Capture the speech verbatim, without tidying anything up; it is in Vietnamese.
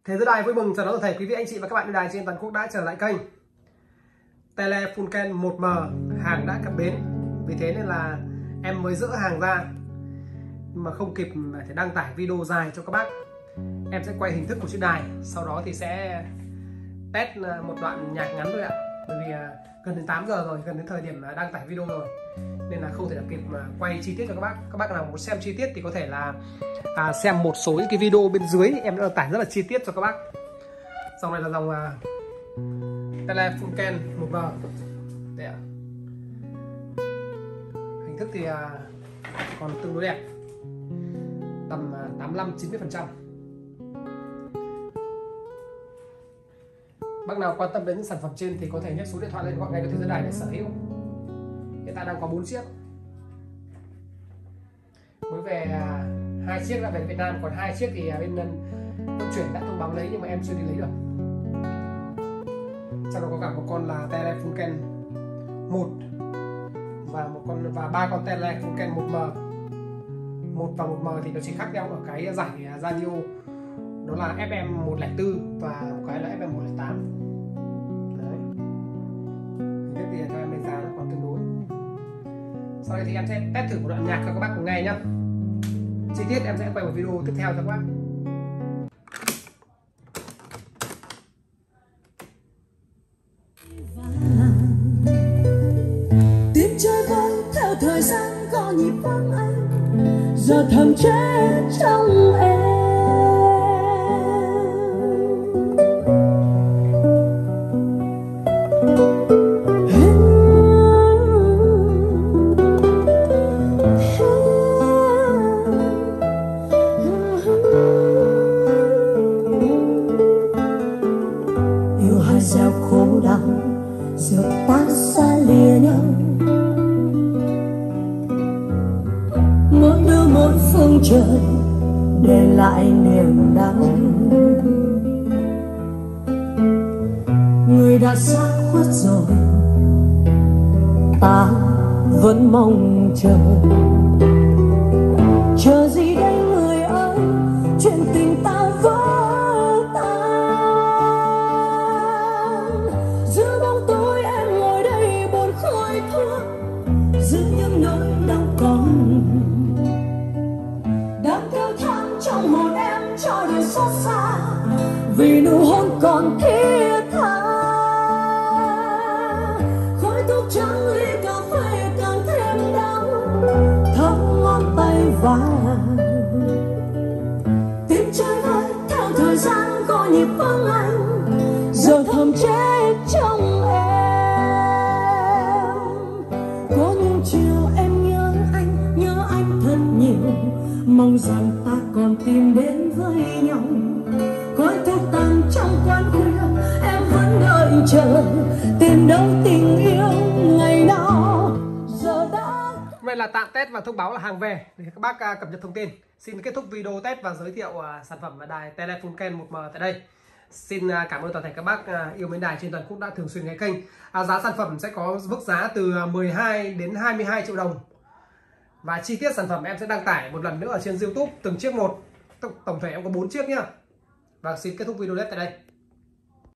Thế giới đài vui mừng chào đón toàn thể quý vị anh chị và các bạn đài trên toàn quốc đã trở lại kênh. Telefunken một M hàng đã cập bến, vì thế nên là em mới dỡ hàng ra nhưng mà không kịp phải đăng tải video dài cho các bác. Em sẽ quay hình thức của chiếc đài, sau đó thì sẽ test một đoạn nhạc ngắn thôi ạ. Bởi vì gần đến tám giờ rồi, gần đến thời điểm đăng tải video rồi, nên là không thể là kịp mà quay chi tiết cho các bác. Các bác nào muốn xem chi tiết thì có thể là à, xem một số những cái video bên dưới, em đã đăng tải rất là chi tiết cho các bác. Dòng này là dòng uh, Telefunken một M. Đây ạ. Hình thức thì uh, còn tương đối đẹp, tầm uh, tám mươi lăm đến chín mươi phần trăm. Bác nào quan tâm đến những sản phẩm trên thì có thể nhấc số điện thoại lên gọi ngay cho Thế giới đài để sở hữu. Hiện tại đang có bốn chiếc, mới về uh, hai chiếc đã về Việt Nam, còn hai chiếc thì uh, bên vận chuyển đã thông báo lấy nhưng mà em chưa đi lấy được. Trong đó có cả một con là Telefunken một và một con và ba con Telefunken một M. Một và một M thì nó chỉ khác nhau ở cái giải radio, đó là F M một không bốn và một cái là F M một không tám. Đấy. Thế thì cho em đánh giá nó còn tương đối. Sau đây thì em sẽ test thử một đoạn nhạc cho các bác cùng nghe nhá. Chi tiết em sẽ quay một video tiếp theo cho các bác. Tim trôi vơi theo thời gian có nhịp vắng anh, giờ thầm chết trong em. Yêu hai gieo khổ đau, giờ ta xa lìa nhau, mỗi đứa một phương trời để lại niềm đau. Người đã xa khuất rồi, ta vẫn mong chờ. Chờ gì đây người ơi, chuyện tình ta vỡ tan. Giữa bóng tối em ngồi đây buồn khói thuốc, giữ những nỗi đau còn đang kêu than trong hồn em cho đời xót xa, vì nụ hôn còn thiết tha. Khói thuốc trắng ly cà phê càng thêm đắng, thấm ngón tay vàng. Tim chơi vơi theo thời gian có nhịp vắng anh, giờ thầm chết trong em. Có những chiều em nhớ anh, nhớ anh thật nhiều, mong rằng ta còn tìm đến với nhau. Khói thuốc tàn trong quán khuya, em vẫn đợi chờ, tìm đâu tình yêu ngày nào giờ đã. Đây là tạm test và thông báo là hàng về để các bác uh, cập nhật thông tin. Xin kết thúc video test và giới thiệu uh, sản phẩm đài Telefunken một M tại đây. Xin uh, cảm ơn toàn thể các bác uh, yêu mến đài trên toàn quốc đã thường xuyên nghe kênh. Uh, giá sản phẩm sẽ có mức giá từ mười hai đến hai mươi hai triệu đồng. Và chi tiết sản phẩm em sẽ đăng tải một lần nữa ở trên YouTube từng chiếc một. Tổng thể em có bốn chiếc nhá. Và xin kết thúc video test tại đây.